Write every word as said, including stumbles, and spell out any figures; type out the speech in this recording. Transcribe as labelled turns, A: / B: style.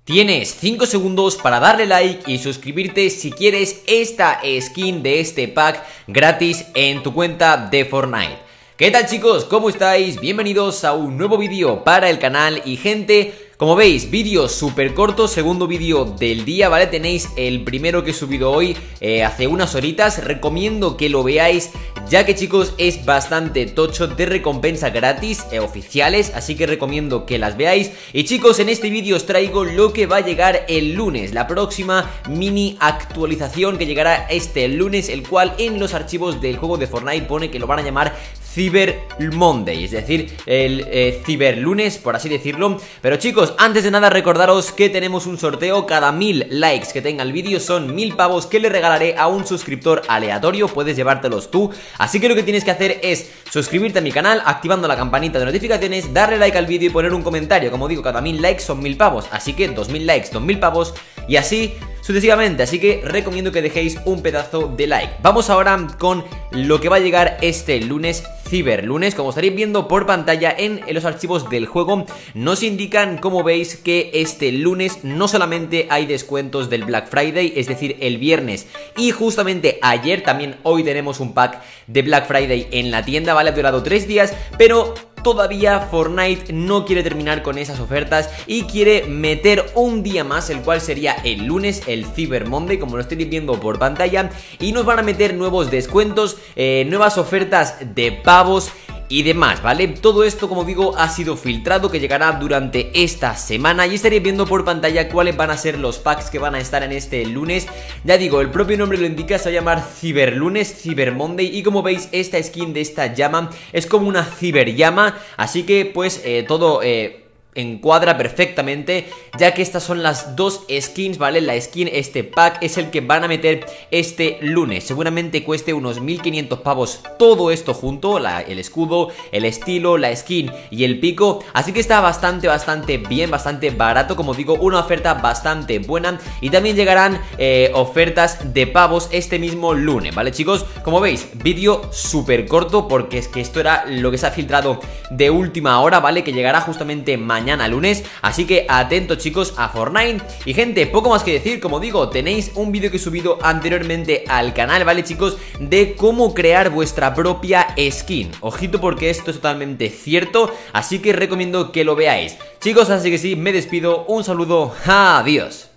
A: Tienes cinco segundos para darle like y suscribirte si quieres esta skin de este pack gratis en tu cuenta de Fortnite. ¿Qué tal, chicos? ¿Cómo estáis? Bienvenidos a un nuevo vídeo para el canal. Y gente, como veis, vídeo súper corto, segundo vídeo del día, ¿vale? Tenéis el primero que he subido hoy eh, hace unas horitas. Recomiendo que lo veáis, ya que, chicos, es bastante tocho, de recompensa gratis, eh, oficiales, así que recomiendo que las veáis. Y, chicos, en este vídeo os traigo lo que va a llegar el lunes, la próxima mini actualización que llegará este lunes, el cual en los archivos del juego de Fortnite pone que lo van a llamar Cyber Monday, es decir, el eh, Cyber Lunes, por así decirlo. Pero, chicos, antes de nada recordaros que tenemos un sorteo. Cada mil likes que tenga el vídeo son mil pavos que le regalaré a un suscriptor aleatorio. Puedes llevártelos tú, así que lo que tienes que hacer es suscribirte a mi canal activando la campanita de notificaciones, darle like al vídeo y poner un comentario. Como digo, cada mil likes son mil pavos, así que dos mil likes, dos mil pavos y así sucesivamente, así que recomiendo que dejéis un pedazo de like. Vamos ahora con lo que va a llegar este lunes, Cyber Lunes. Como estaréis viendo por pantalla en, en los archivos del juego, nos indican, como veis, que este lunes no solamente hay descuentos del Black Friday, es decir, el viernes y justamente ayer, también hoy tenemos un pack de Black Friday en la tienda, ¿vale? Ha durado tres días, pero todavía Fortnite no quiere terminar con esas ofertas y quiere meter un día más, el cual sería el lunes, el Cyber Monday, como lo estáis viendo por pantalla, y nos van a meter nuevos descuentos, eh, nuevas ofertas de pavos y demás, ¿vale? Todo esto, como digo, ha sido filtrado, que llegará durante esta semana y estaréis viendo por pantalla cuáles van a ser los packs que van a estar en este lunes. Ya digo, el propio nombre lo indica, se va a llamar Cyber Lunes, Cyber Monday, y como veis, esta skin de esta llama es como una ciber llama, así que pues eh, todo eh, encuadra perfectamente, ya que estas son las dos skins, ¿vale? La skin, este pack es el que van a meter este lunes. Seguramente cueste unos mil quinientos pavos todo esto junto, la, el escudo, el estilo, la skin y el pico. Así que está bastante, bastante bien, bastante barato. Como digo, una oferta bastante buena. Y también llegarán eh, ofertas de pavos este mismo lunes, ¿vale, chicos? Como veis, vídeo súper corto, porque es que esto era lo que se ha filtrado de última hora, ¿vale? Que llegará justamente mañana Mañana lunes, así que atentos, chicos, a Fortnite. Y, gente, poco más que decir. Como digo, tenéis un vídeo que he subido anteriormente al canal, ¿vale, chicos? De cómo crear vuestra propia skin. Ojito, porque esto es totalmente cierto, así que recomiendo que lo veáis, chicos. Así que sí, me despido, un saludo, adiós.